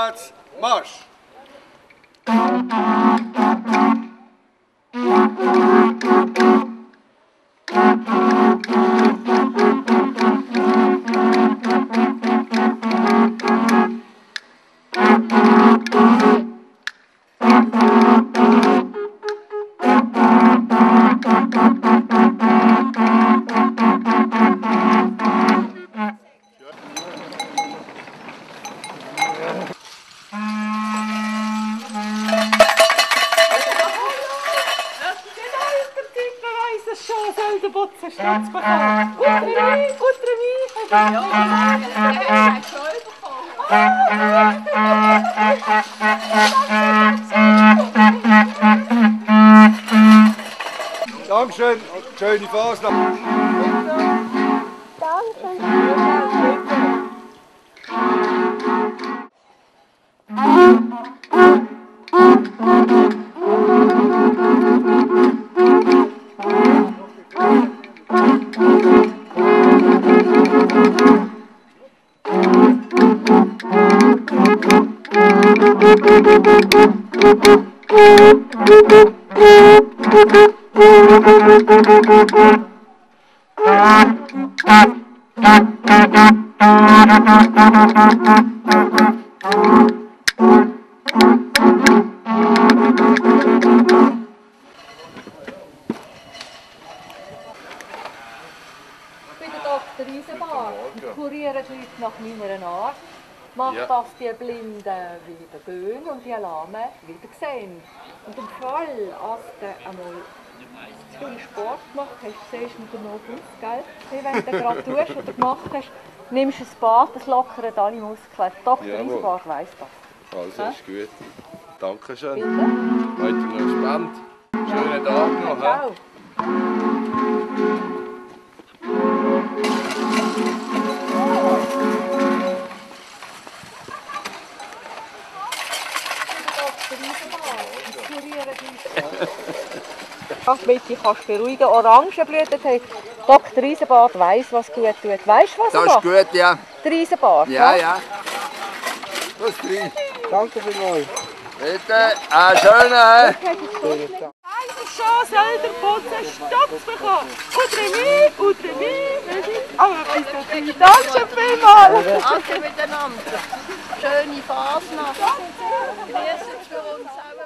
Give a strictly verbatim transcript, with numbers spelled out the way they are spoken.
Vorwärts, Marsch! De botsen straks begaan. Goed Remy, goed Remy. Ja, hij is zo Dankeschön, schöne Fasnacht. Doktor Eisenbahn, kurieren die Leute nach meiner Art, macht, ja, dass die Blinden wieder gehen und die Lahmen wieder sehen. Und im Fall, als du einmal zu viel Sport gemacht hast, siehst du den noch aus, gell? Wie wenn du gerade tust oder gemacht hast, nimmst du ein Bad, das lockert alle Muskeln. Doktor Eisenbahn weiss das. Also, ja? Ist gut. Dankeschön. Bitte. Heute noch spannend. Schönen Tag noch. Ciao. Ach, Betty, kannst du beruhigen. Orangenblüten haben. Doktor Eisenbart weiss, was gut tut. Weißt du, was Das er ist macht? gut, ja. Der Eisenbart? Ja, ja. Das ist drin. Danke vielmals. Bitte, einen schönen. Eine Chance, der Boden Stadt zu bekommen. Und Remy, und Remy. Aber weiss du nicht. Danke vielmals. Danke miteinander. Schöne Fasnacht. Grüße für uns auch.